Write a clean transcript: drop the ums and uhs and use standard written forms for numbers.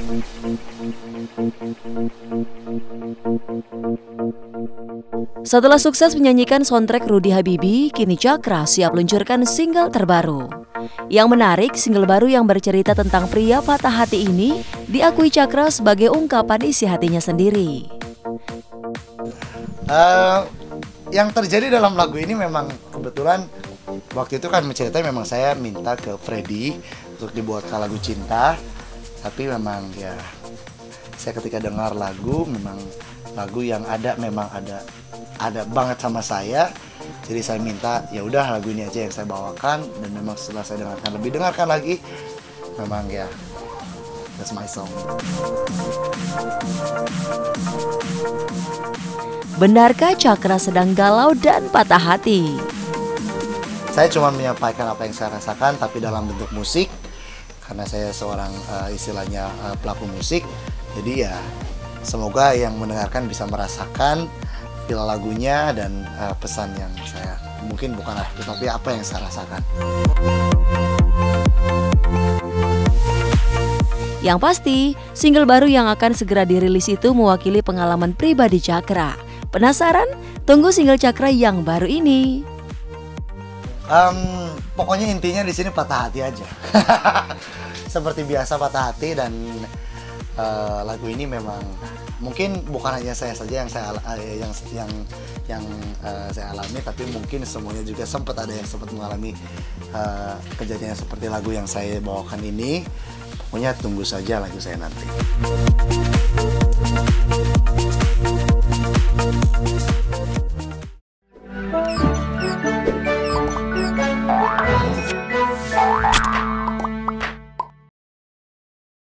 Setelah sukses menyanyikan soundtrack Rudy Habibie, kini Cakra siap luncurkan single terbaru. Yang menarik, single baru yang bercerita tentang pria patah hati ini diakui Cakra sebagai ungkapan isi hatinya sendiri. Yang terjadi dalam lagu ini memang kebetulan waktu itu kan menceritakan memang saya minta ke Freddy untuk dibuatkan lagu cinta, tapi memang ya saya ketika dengar lagu memang lagu yang memang ada banget sama saya, jadi saya minta ya udah lagu ini aja yang saya bawakan, dan memang setelah saya dengarkan lagi memang ya that's my song. Benarkah Cakra sedang galau dan patah hati? Saya cuma menyampaikan apa yang saya rasakan, tapi dalam bentuk musik, karena saya seorang istilahnya pelaku musik. Jadi ya semoga yang mendengarkan bisa merasakan feel lagunya dan pesan yang saya mungkin bukan arti, tapi apa yang saya rasakan. Yang pasti, single baru yang akan segera dirilis itu mewakili pengalaman pribadi Cakra. Penasaran? Tunggu single Cakra yang baru ini. Pokoknya intinya di sini patah hati aja. Seperti biasa patah hati, dan lagu ini memang mungkin bukan hanya saya saja yang saya alami, tapi mungkin semuanya juga ada yang sempat mengalami kejadian seperti lagu yang saya bawakan ini. Pokoknya tunggu saja lagu saya nanti.